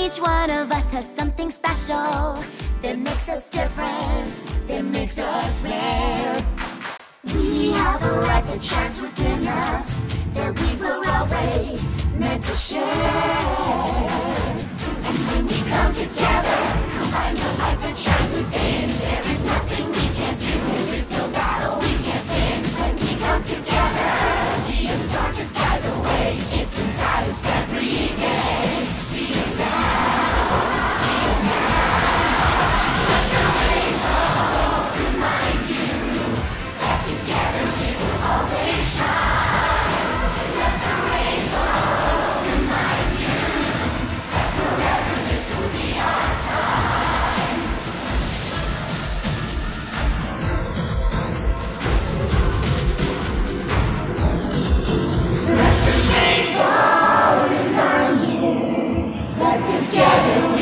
Each one of us has something special that makes us different, that makes us rare. We have a light that shines within us, that we were always meant to share. And when we come together, combine the light that shines within, there is nothing we can't do, there is no battle we can't win. When we come together, be a star to guide the way, it's inside us every day. See it now, see it now. Let the rainbow remind you that together we will always shine. Let the rainbow remind you that forever this will be our time. Let the rainbow remind you that together